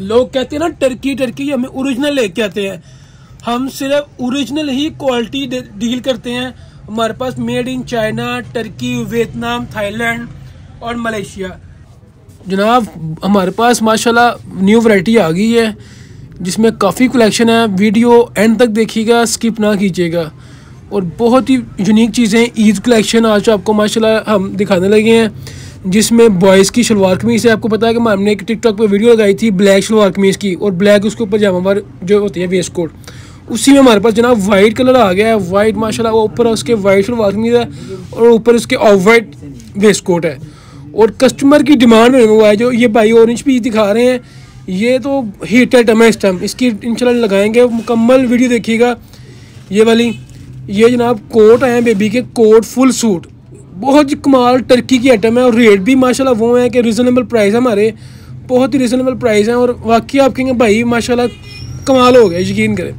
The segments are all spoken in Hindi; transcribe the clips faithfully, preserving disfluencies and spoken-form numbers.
लोग कहते हैं ना टर्की टर्की, हमें ओरिजिनल लेके आते हैं। हम सिर्फ ओरिजिनल ही क्वालिटी डील करते हैं। हमारे पास made in China, Turkey, Vietnam, Thailand और मलेशिया। जनाब हमारे पास माशाल्लाह न्यू वैरायटी आ गई है जिसमें काफ़ी कलेक्शन है। वीडियो एंड तक देखिएगा, स्किप ना कीजिएगा। और बहुत ही यूनिक चीज़ें, ईद कलेक्शन आज आपको माशाल्लाह हम दिखाने लगे हैं, जिसमें बॉयज़ की शलवार कमीज़ है। आपको पता है कि हमने एक टिकटॉक पे वीडियो लगाई थी ब्लैक शलवार कमीज़ की, और ब्लैक उसके ऊपर जामावर जो होती है वेस्ट कोट, उसी में हमारे पास जनाब वाइट कलर आ गया है। वाइट माशाल्लाह, वो ऊपर उसके वाइट शलवार कमीज़ है और ऊपर उसके ऑफ वाइट वेस्ट कोट है। और कस्टमर की डिमांड में हुआ है जो ये भाई ऑरेंज पीस दिखा रहे हैं, ये तो हिट आइटम है इस टाइम। इसकी इंशाल्लाह लगाएंगे, मुकम्मल वीडियो देखिएगा। ये वाली ये जनाब कोट हैं बेबी के, कोट फुल सूट, बहुत ही कमाल टर्की की आइटम है। और रेट भी माशाल्लाह वो है कि रिजनेबल प्राइस है हमारे, बहुत ही रिजनेबल प्राइस है। और वाकई आप कहेंगे भाई माशाल्लाह कमाल हो गया, यकीन करें।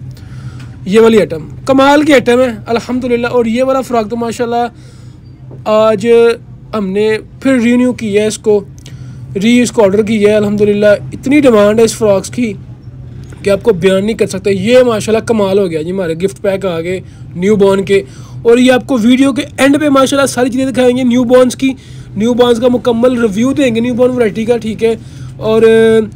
ये वाली आइटम कमाल की आइटम है अल्हम्दुलिल्लाह। और ये वाला फ़्रॉक तो माशाल्लाह आज हमने फिर रीन्यू किया है, इसको री इसको ऑर्डर किया है अल्हम्दुलिल्लाह। इतनी डिमांड है इस फ्रॉक्स की कि आपको बयान नहीं कर सकते। ये माशाल्लाह कमाल हो गया जी, हमारे गिफ्ट पैक आ गए न्यू बॉर्न के। और ये आपको वीडियो के एंड पे माशाल्लाह सारी चीज़ें दिखाएंगे न्यू बॉर्न्स की, न्यू बॉर्न्स का मुकम्मल रिव्यू देंगे न्यू बॉर्न वैरायटी का, ठीक है। और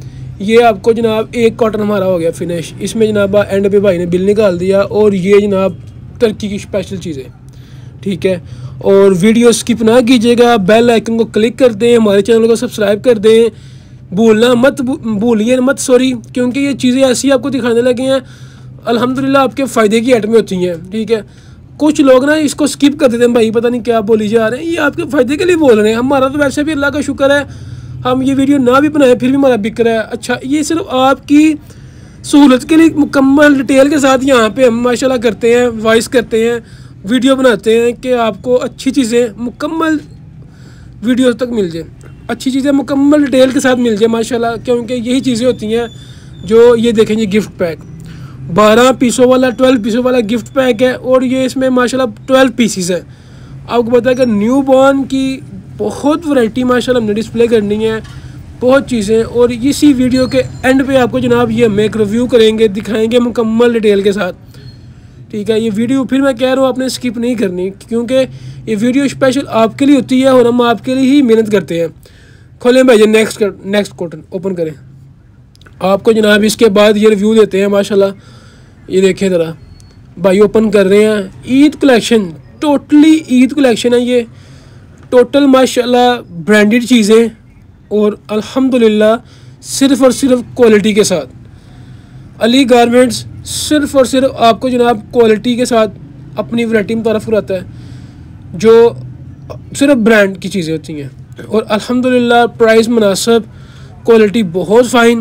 ये आपको जनाब एक कॉटन हमारा हो गया फिनिश, इसमें जनाब एंड पे भाई ने बिल निकाल दिया। और ये जनाब टर्की की स्पेशल चीज़ें, ठीक है। और वीडियो स्किप ना कीजिएगा, बेल आइकन को क्लिक कर दें, हमारे चैनल को सब्सक्राइब कर दें, भूलना मत भूलिए मत सॉरी, क्योंकि ये चीज़ें ऐसी आपको दिखाने लगे हैं अल्हम्दुलिल्लाह आपके फ़ायदे की आइटमें होती हैं, ठीक है। कुछ लोग ना इसको स्किप कर देते हैं, भाई पता नहीं क्या बोली जा रहे हैं, ये आपके फ़ायदे के लिए बोल रहे हैं। हमारा तो वैसे भी अल्लाह का शुक्र है, हम ये वीडियो ना भी बनाए फिर भी हमारा बिक रहा है। अच्छा, ये सिर्फ आपकी सहूलत के लिए मुकम्मल डिटेल के साथ यहाँ पे हम माशाल्लाह करते हैं, वॉइस करते हैं, वीडियो बनाते हैं कि आपको अच्छी चीज़ें मुकम्मल वीडियो तक मिल जाए, अच्छी चीज़ें मुकम्मल डिटेल के साथ मिल जाए माशाल्लाह। क्योंकि यही चीज़ें होती हैं जो ये देखेंगे गिफ्ट पैक, बारह पीसों वाला ट्वेल्व पीसों वाला गिफ्ट पैक है। और ये इसमें माशाल्लाह ट्वेल्व पीसीस है। आपको पता है कि न्यू बॉर्न की बहुत वैरायटी माशाल्लाह हमने डिस्प्ले करनी है, बहुत चीज़ें। और इसी वीडियो के एंड पे आपको जनाब ये हम एक रिव्यू करेंगे, दिखाएंगे मुकम्मल डिटेल के साथ, ठीक है। ये वीडियो फिर मैं कह रहा हूँ आपने स्किप नहीं करनी, क्योंकि ये वीडियो स्पेशल आपके लिए होती है और हम आपके लिए ही मेहनत करते हैं। खोलें भाई, नेक्स्ट कर, नेक्स्ट कॉटन ओपन करें, आपको जनाब इसके बाद ये रिव्यू देते हैं माशाल्लाह। ये देखें ज़रा भाई, ओपन कर रहे हैं Eid collection, totally Eid collection है ये, टोटल माशाल्लाह ब्रांडेड चीज़ें और अल्हम्दुलिल्लाह सिर्फ़ और सिर्फ क्वालिटी के साथ। अली गारमेंट्स सिर्फ़ और सिर्फ आपको जनाब क्वालिटी के साथ अपनी वैरायटी में तारफ़ कराता है, जो सिर्फ ब्रांड की चीज़ें होती हैं। और अल्हम्दुलिल्लाह प्राइस मुनासिब, क्वालिटी बहुत फ़ाइन,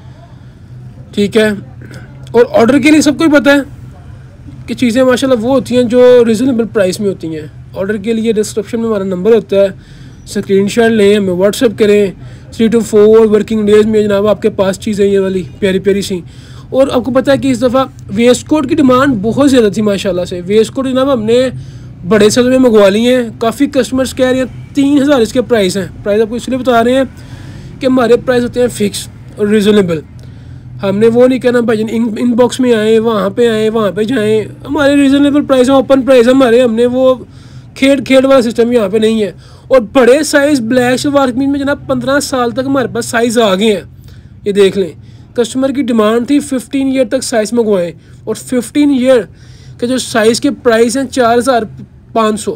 ठीक है। और ऑर्डर के लिए सबको ही पता है कि चीज़ें माशाल्लाह वो होती हैं जो रिजनेबल प्राइस में होती हैं। ऑर्डर के लिए डिस्क्रिप्शन में हमारा नंबर होता है, स्क्रीनशॉट लें, हमें व्हाट्सएप करें। Three two four working days में जनाब आपके पास चीज़ें ये वाली प्यारी प्यारी सी। और आपको पता है कि इस दफ़ा वेस्ट कोट की डिमांड बहुत ज़्यादा थी माशाल्लाह से। वेस्ट कोट जनाब हमने बड़े साइज़ में मंगवा लिए हैं, काफ़ी कस्टमर्स कह रहे हैं तीन हज़ार इसके प्राइस हैं। प्राइस आपको इसलिए बता रहे हैं कि हमारे प्राइस होते हैं फ़िक्स और रिजनेबल। हमने वो नहीं कहना भाई इन इनबॉक्स में आए, वहाँ पे आए, वहाँ पे जाएं, हमारे रिजनेबल प्राइस है, ओपन प्राइस है हमारे। हमने वो खेड खेड वाला सिस्टम यहाँ पे नहीं है। और बड़े साइज़ ब्लैक शलवार कमीज में जनाब पंद्रह साल तक हमारे पास साइज़ आ गए हैं, ये देख लें। कस्टमर की डिमांड थी फिफ्टीन ईयर तक साइज़ मंगवाएं, और फिफ्टीन ईयर के जो साइज़ के प्राइस हैं चार हज़ार पाँच सौ।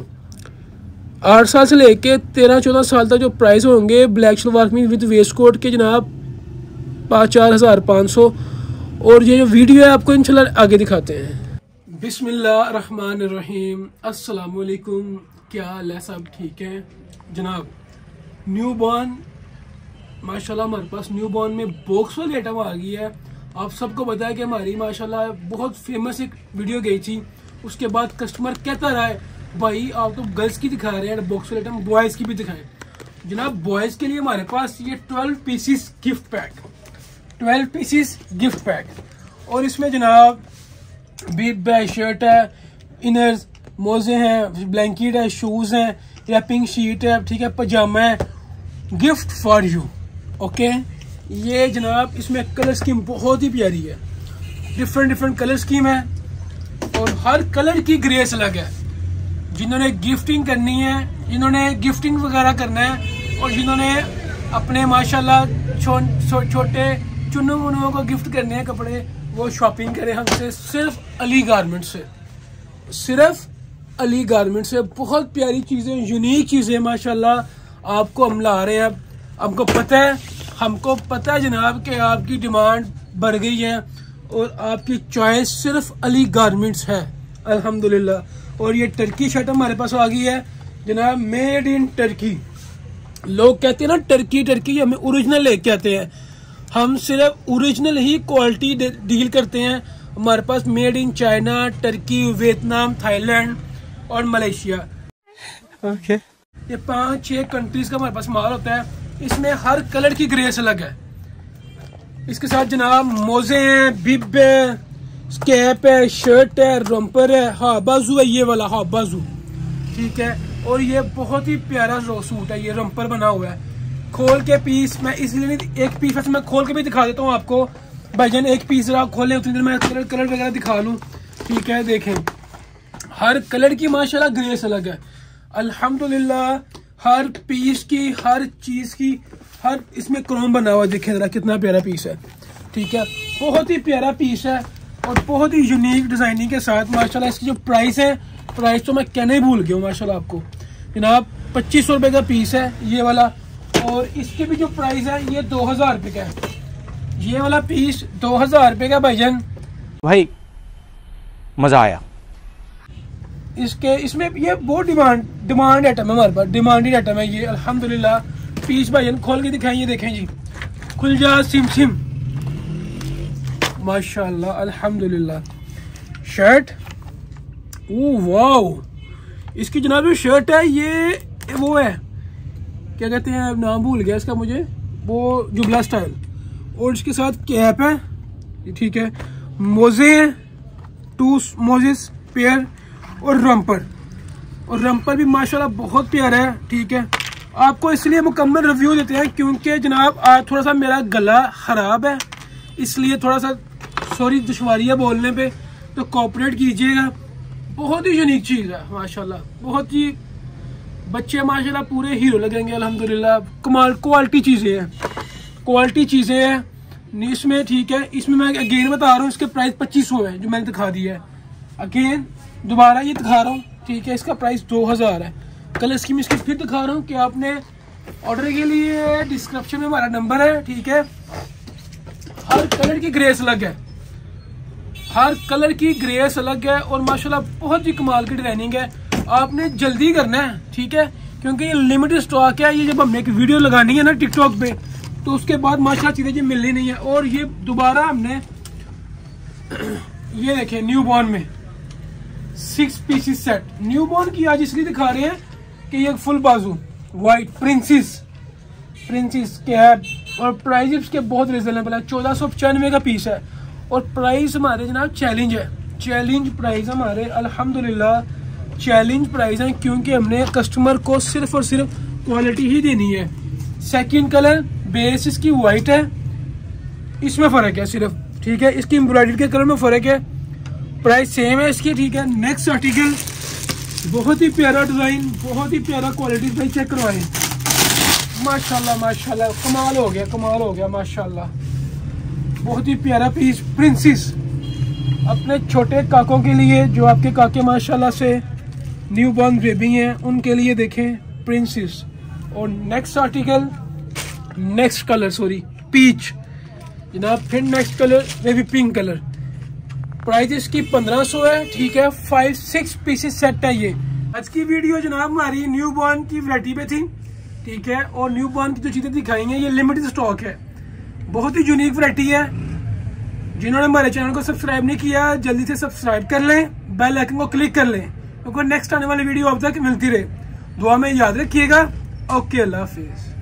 आठ साल से लेके तेरह चौदह साल तक जो प्राइस होंगे ब्लैक शलवार कमीज विद वेस्ट कोट के जनाब पाँच चार हज़ार पाँच सौ। और ये जो वीडियो है आपको इंशाल्लाह आगे दिखाते हैं। बिस्मिल्लाह रहमान रहीम, अस्सलाम वालेकुम, क्या हाल है, सब ठीक है जनाब। न्यू बॉर्न माशाल्लाह हमारे पास न्यू बॉर्न में बॉक्स वाली आइटम आ गई है। आप सबको पता है कि हमारी माशाल्लाह बहुत फेमस एक वीडियो गई थी, उसके बाद कस्टमर कहता रहा है भाई आप तो गर्ल्स की दिखा रहे हैं बॉक्स वाली आइटम, बॉयज़ की भी दिखाएं। जनाब बॉयज़ के लिए हमारे पास ये twelve pieces gift pack, twelve pieces gift pack. और इसमें जनाब बीट बैग शर्ट है, इनर्स मोजे हैं, ब्लैंकेट है, शूज़ हैं, रैपिंग शीट है, ठीक है, पजामा है, गिफ्ट फॉर यू, ओके। ये जनाब इसमें कलर स्कीम बहुत ही प्यारी है, डिफरेंट डिफरेंट कलर स्कीम है और हर कलर की ग्रेस अलग है। जिन्होंने गिफ्टिंग करनी है, जिन्होंने गिफ्टिंग वगैरह करना है और जिन्होंने अपने माशाल्लाह छो, छो, छोटे चुन्नू मुन्नुओं को गिफ्ट करने हैं कपड़े, वो शॉपिंग करें हमसे सिर्फ अली गारमेंट से, सिर्फ अली गारमेंट से। बहुत प्यारी चीज़ें, यूनिक चीज़ें माशाल्लाह आपको हम ला रहे हैं। हमको पता है हमको पता है जनाब कि आपकी डिमांड बढ़ गई है और आपकी चॉइस सिर्फ अली गारमेंट्स है अल्हम्दुलिल्लाह। और ये टर्की शर्ट हमारे पास आ गई है जनाब, मेड इन टर्की। लोग कहते हैं ना टर्की टर्की, हमें ओरिजिनल लेके आते हैं। हम सिर्फ ओरिजिनल ही क्वालिटी डील करते हैं। हमारे पास made in China, Turkey, Vietnam, Thailand और मलेशिया, ओके okay. ये पांच छह कंट्रीज का हमारे पास माल होता है। इसमें हर कलर की ग्रेस अलग है। इसके साथ जनाब मोजे हैं, बिब है, स्कैप है, शर्ट है, रम्पर है, हाँ बाजू है, ये वाला हाँ बाजू, ठीक है। और ये बहुत ही प्यारा सूट है, ये रम्पर बना हुआ है। खोल के पीस मैं इसलिए नहीं, एक पीस वैसे मैं खोल के भी दिखा देता हूँ आपको भाईजान। एक पीस जरा खोले उतनी देर मैं कलर कलर वगैरह दिखा लूँ, ठीक है। देखें हर कलर की माशाल्लाह ग्रेस अलग है अल्हम्दुलिल्लाह। हर पीस की, हर चीज की, हर इसमें क्रोम बना हुआ, देखें जरा कितना प्यारा पीस है, ठीक है। बहुत ही प्यारा पीस है और बहुत ही यूनिक डिजाइनिंग के साथ माशाल्लाह। इसकी जो प्राइस है, प्राइस तो मैं कहने ही भूल गया हूँ माशाल्लाह आपको जनाब। पच्चीस सौ रुपए का पीस है ये वाला और इसकी भी जो प्राइस है ये दो हजार रुपये का है। ये वाला पीस दो हजार रुपये का भाईजान, भाई मजा आया। इसके इसमें ये बहुत डिमांड डिमांड आइटम है हमारे पास, डिमांडेड आइटम है ये अल्हम्दुलिल्लाह। पीस भाईजान खोल के दिखाएं, ये देखें जी, खुल जा सिम सिम माशाल्लाह अल्हम्दुलिल्लाह। शर्ट, ओ वाओ, इसकी जनाब जो शर्ट है ये वो है, क्या कहते हैं नाम भूल गया इसका मुझे, वो जुबला स्टाइल। और इसके साथ कैप है, ठीक है, मोजे हैं, टू मोजेस पेयर और रम्पर। और रम्पर भी माशाल्लाह बहुत प्यारा है, ठीक है। आपको इसलिए मुकम्मल रिव्यू देते हैं क्योंकि जनाब आज थोड़ा सा मेरा गला खराब है, इसलिए थोड़ा सा सॉरी दुश्वारी है बोलने पे, तो कोऑपरेट कीजिएगा। बहुत ही यूनिक चीज़ है माशाल्लाह, बहुत ही बच्चे माशाल्लाह पूरे हीरो लगेंगे अल्हम्दुलिल्लाह। कमाल क्वालिटी चीज़ें हैं, क्वालिटी चीज़ें हैं इसमें, ठीक है। इसमें मैं अगेन बता रहा हूँ, इसके प्राइस पच्चीस सौ है जो मैंने दिखा दिया है। अगेन दोबारा ये दिखा रहा हूँ, ठीक है। इसका प्राइस दो हजार है। कलर स्कीम इसकी फिर दिखा रहा हूँ कि आपने ऑर्डर के लिए डिस्क्रिप्शन में हमारा नंबर है, ठीक है। हर कलर की ग्रेस अलग है, हर कलर की ग्रेस अलग है और माशाल्लाह बहुत ही कमाल की डिजाइनिंग है। आपने जल्दी करना है, ठीक है, क्योंकि ये लिमिटेड स्टॉक है। ये जब हमने एक वीडियो लगानी है ना टिकटॉक पे, तो उसके बाद माशाल्लाह चीजें ये मिलनी नहीं है। और ये दोबारा हमने ये देखें न्यू बॉर्न में six pieces set, newborn की आज इसलिए दिखा रहे हैं कि ये फुल बाजू व्हाइट प्रिंसेस प्रिंसेस कैप और प्राइस इसके बहुत रिजनेबल है, चौदह सौ पचानवे का पीस है। और प्राइस हमारे जनाब चैलेंज है, चैलेंज प्राइस हमारे अल्हम्दुलिल्लाह चैलेंज प्राइस है, क्योंकि हमने कस्टमर को सिर्फ और सिर्फ क्वालिटी ही देनी है। सेकंड कलर बेस इसकी वाइट है, इसमें फर्क है सिर्फ, ठीक है। इसकी एम्ब्रॉयडरी के कलर में फर्क है, प्राइस सेम है इसकी, ठीक है। नेक्स्ट आर्टिकल बहुत ही प्यारा डिजाइन, बहुत ही प्यारा क्वालिटी, भाई चेक करवाएं माशाल्लाह माशाल्लाह, कमाल हो गया कमाल हो गया माशाल्लाह। बहुत ही प्यारा पीस प्रिंसेस, अपने छोटे काकों के लिए जो आपके काके माशाल्लाह से न्यू बॉर्न बेबी हैं उनके लिए देखें प्रिंसेस। और next article next colour sorry peach जनाब, फिर next colour baby pink colour. Price इसकी पंद्रह सौ है, ठीक है। फाइव सिक्स पीसेस सेट है ये। आज की वीडियो जनाब हमारी न्यू बॉर्न की वैरायटी पे थी, ठीक है। और न्यू बॉर्न की जो चीजें दिखाएंगे ये लिमिटेड स्टॉक है, बहुत ही यूनिक वैरायटी है। जिन्होंने हमारे चैनल को सब्सक्राइब नहीं किया जल्दी से सब्सक्राइब कर लें, बेल आइकन को क्लिक कर लें, क्योंकि नेक्स्ट आने वाली वीडियो अब तक मिलती रहे। दुआ में याद रखिएगा। ओके, अल्लाह हाफिज।